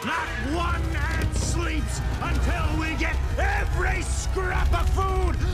Not one ant sleeps until we get every scrap of food